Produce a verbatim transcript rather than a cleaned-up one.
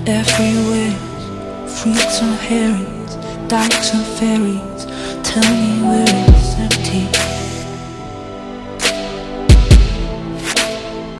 everywhere. Fruits and herrings, dykes and ferries. Tell me where it's empty.